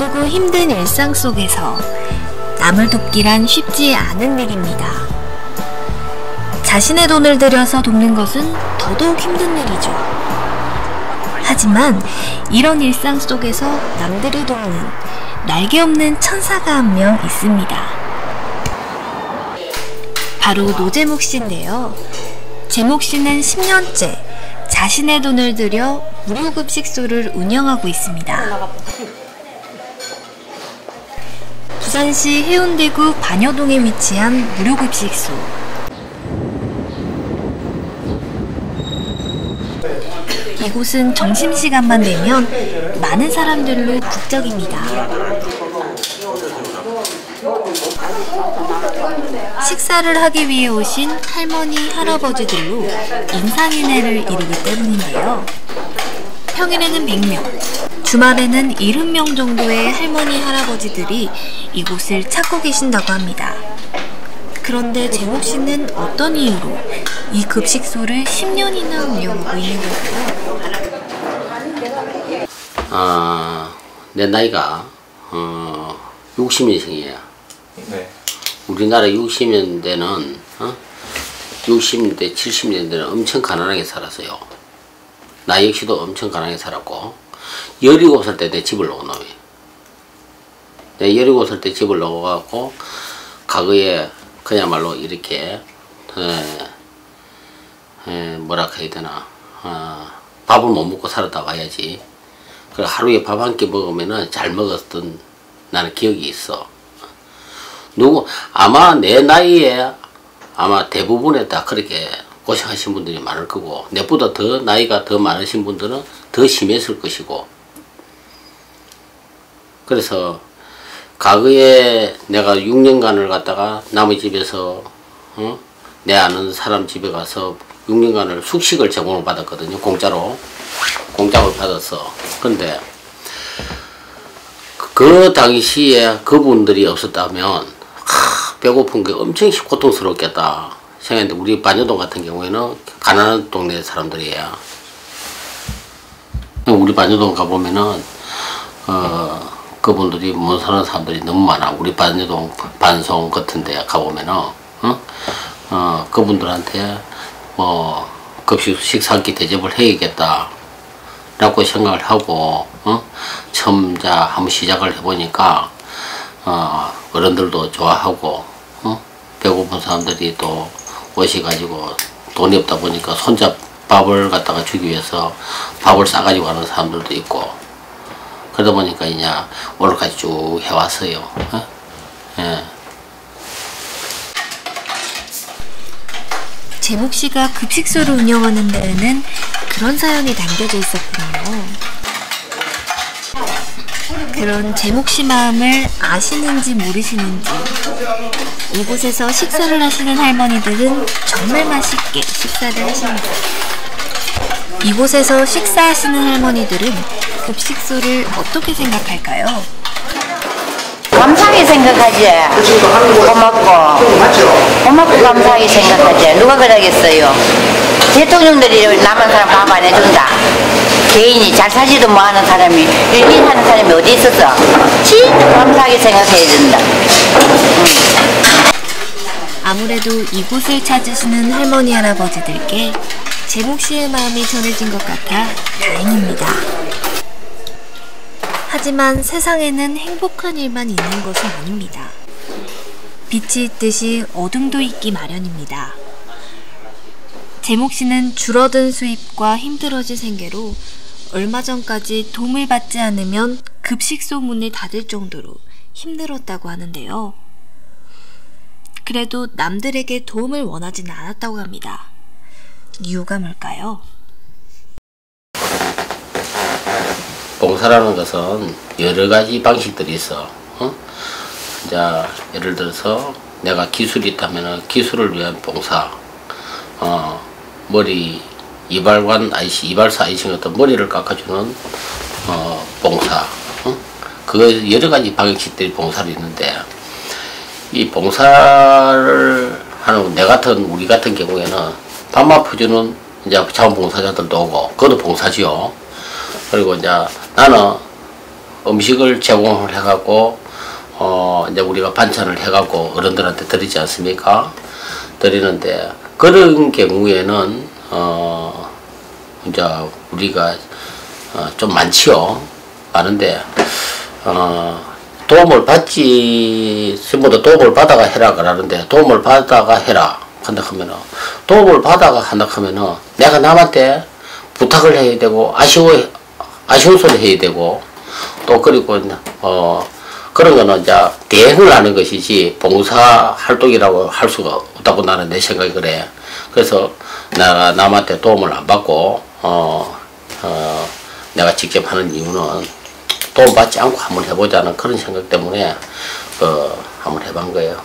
바쁘고 힘든 일상 속에서 남을 돕기란 쉽지 않은 일입니다. 자신의 돈을 들여서 돕는 것은 더더욱 힘든 일이죠. 하지만 이런 일상 속에서 남들을 돕는 날개 없는 천사가 한 명 있습니다. 바로 노재목 씨인데요. 재목 씨는 10년째 자신의 돈을 들여 무료급식소를 운영하고 있습니다. 부산시 해운대구 반여동에 위치한 무료급식소. 이곳은 점심시간만 되면 많은 사람들로 북적입니다. 식사를 하기 위해 오신 할머니, 할아버지들로 인상인해를 이루기 때문인데요. 평일에는 100명, 주말에는 70명 정도의 할머니, 할아버지들이 이곳을 찾고 계신다고 합니다. 그런데 재목 씨는 어떤 이유로 이 급식소를 10년이나 운영하고 있는 걸까요? 내 나이가 60년생이에요. 네. 우리나라 60년대는 60년대, 70년대는 엄청 가난하게 살았어요. 나 역시도 엄청 가난하게 살았고 17살 때 내 집을 놓은 놈이에요. 내 17살 때 집을 놓아갖고 과거에 그야말로 이렇게 뭐라 해야 되나 밥을 못 먹고 살았다 봐야지. 그래 하루에 밥 한 끼 먹으면은 잘 먹었던 나는 기억이 있어. 아마 내 나이에 아마 대부분에 다 그렇게 고생하신 분들이 많을 거고 내보다 더 나이가 더 많으신 분들은 더 심했을 것이고. 그래서 과거에 내가 6년간을 갔다가 남의 집에서 내 아는 사람 집에 가서 6년간을 숙식을 제공을 받았거든요. 공짜로 받았어. 근데 그 당시에 그분들이 없었다면 배고픈 게 엄청 고통스럽겠다 생각했는데 우리 반여동 같은 경우에는 가난한 동네 사람들이에요. 우리 반여동 가보면은 그분들이 못 사는 사람들이 너무 많아. 우리 반여동 반송 같은 데 가보면은 그분들한테 뭐 급식 식사 한 끼 대접을 해야겠다 라고 생각을 하고 처음 한번 시작을 해보니까 어른들도 좋아하고 배고픈 사람들이 또 오셔가지고 돈이 없다 보니까 혼자 밥을 갖다가 주기 위해서 밥을 싸가지고 가는 사람들도 있고 그러다 보니까 이제 오늘까지 쭉 해왔어요. 예. 재목 씨가 급식소를 운영하는 데에는 그런 사연이 담겨져 있었군요. 그런 재목 씨 마음을 아시는지 모르시는지 이곳에서 식사를 하시는 할머니들은 정말 맛있게 식사를 하십니다. 이곳에서 식사하시는 할머니들은 급식소를 어떻게 생각할까요? 감사하게 생각하지. 고맙고 감사하게 생각하지. 누가 그러겠어요. 대통령들이 남한 사람 밥 안 해준다. 개인이 잘 사지도 못하는 사람이 일하는 사람이 어디 있었어. 진짜 감사하게 생각해야 된다. 아무래도 이곳을 찾으시는 할머니 할아버지들께 재목 씨의 마음이 전해진 것 같아 다행입니다. 하지만 세상에는 행복한 일만 있는 것은 아닙니다. 빛이 있듯이 어둠도 있기 마련입니다. 재목 씨는 줄어든 수입과 힘들어진 생계로 얼마 전까지 도움을 받지 않으면 급식소 문을 닫을 정도로 힘들었다고 하는데요. 그래도 남들에게 도움을 원하지는 않았다고 합니다. 이유가 뭘까요? 봉사라는 것은 여러 가지 방식들이 있어. 이제 예를 들어서 내가 기술이 있다면 기술을 위한 봉사, 머리 이발관 아이씨, 이발사 아이씨 같은 머리를 깎아주는 봉사, 그 여러 가지 방식들이 봉사를 있는데 이 봉사를 하는 우리 같은 경우에는 밥맛 퍼주는 이제 자원봉사자들도 오고 그것도 봉사지요. 그리고 이제 나는 음식을 제공을 해갖고 이제 우리가 반찬을 해갖고 어른들한테 드리지 않습니까? 드리는데 그런 경우에는 이제 우리가 좀 많지요. 많은데 도움을 받지 전부 다 도움을 받아가 해라 그러는데 도움을 받아가 해라 한다 하면은 도움을 받아가 한다 하면은 내가 남한테 부탁을 해야 되고 아쉬운 소리 해야 되고 또 그리고 그런 거는 이제 대행을 하는 것이지 봉사 활동이라고 할 수가 없다고 나는 내 생각이 그래. 그래서 내가 남한테 도움을 안 받고 내가 직접 하는 이유는 도움받지 않고 한번 해보자는 그런 생각 때문에 한번 해본 거예요.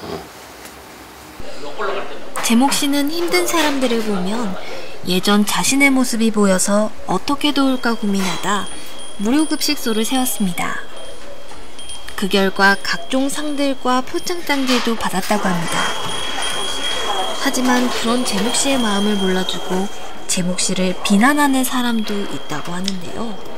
제목 씨는 힘든 사람들을 보면 예전 자신의 모습이 보여서 어떻게 도울까 고민하다 무료급식소를 세웠습니다. 그 결과 각종 상들과 표창장들도 받았다고 합니다. 하지만 그런 제목 씨의 마음을 몰라주고 제목 씨를 비난하는 사람도 있다고 하는데요.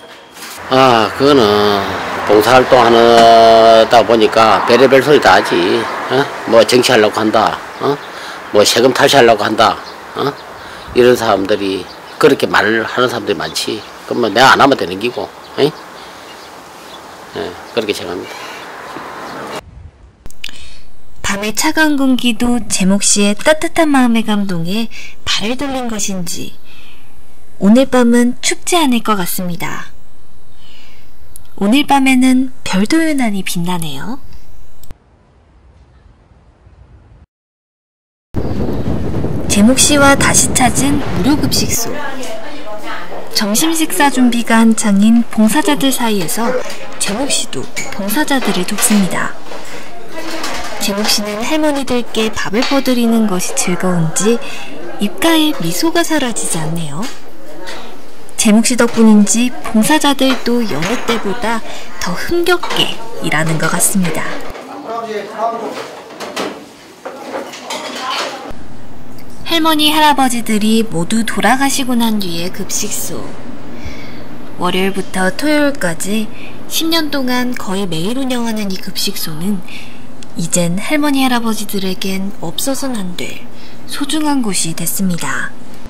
그거는 봉사활동 하다 보니까 별의별 소리 다 하지. 뭐 정치하려고 한다. 뭐 세금 탈세하려고 한다. 이런 사람들이 그렇게 말을 하는 사람들이 많지. 그러면 내가 안 하면 되는 기고. 그렇게 생각합니다. 밤의 차가운 공기도 제목 씨의 따뜻한 마음에 감동해 발을 돌린 것인지 오늘 밤은 춥지 않을 것 같습니다. 오늘 밤에는 별도 유난히 빛나네요. 제목 씨와 다시 찾은 무료급식소. 점심 식사 준비가 한창인 봉사자들 사이에서 제목 씨도 봉사자들을 돕습니다. 제목 씨는 할머니들께 밥을 퍼드리는 것이 즐거운지 입가에 미소가 사라지지 않네요. 제목 씨 덕분인지 봉사자들도 여느 때보다 더 흥겹게 일하는 것 같습니다. 할머니, 할아버지들이 모두 돌아가시고 난 뒤의 급식소. 월요일부터 토요일까지 10년 동안 거의 매일 운영하는 이 급식소는 이젠 할머니, 할아버지들에겐 없어서는 안 될 소중한 곳이 됐습니다.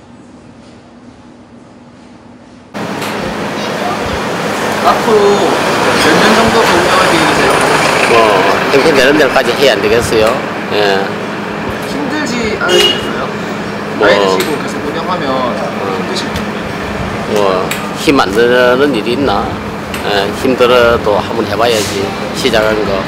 앞으로 몇 년 정도 운영할 계획이세요? 평생 되는 데까지 해야 안 되겠어요? 예. 힘들지 않으시겠어요? 나이 드시고 계속 운영하면 힘드시죠? 힘 안 드는 일이 있나? 힘들어도 한번 해봐야지. 시작한 거.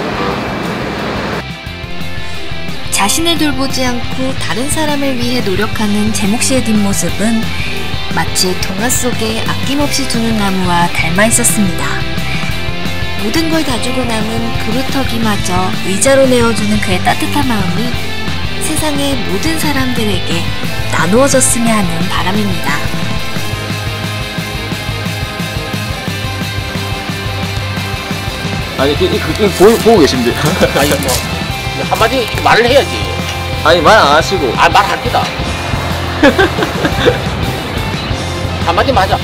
자신을 돌보지 않고 다른 사람을 위해 노력하는 제목 씨의 뒷모습은 마치 동화 속에 아낌없이 주는 나무와 닮아 있었습니다. 모든 걸 다 주고 남은 그루터기마저 의자로 내어주는 그의 따뜻한 마음이 세상의 모든 사람들에게 나누어졌으면 하는 바람입니다. 아니 그걸 보고 계신데 아니 뭐 한마디 말을 해야지. 아니 말 안 하시고 말할 기다. 한마디 맞아.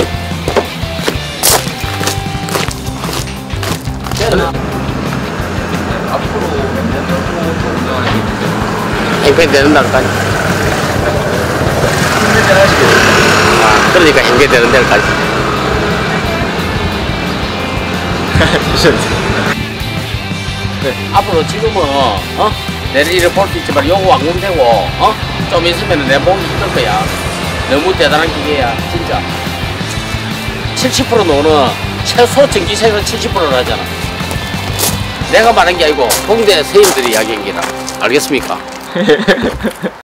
앞으로 몇 년 정도 운영할 계획이세요? 행패되는 날까지. 힘들지 않으시고 그러니까 행패되는 날까지. 네. 앞으로 지금은 내를 이렇게 볼 수 있지만 요거 완공되고 좀 있으면 내 몸이 힘들 거야. 너무 대단한 기계야 진짜. 70% 노는 최소 전기세는 70%를 하잖아. 내가 말한 게 아니고 동대 선생님들이 이야기한 게다. 알겠습니까?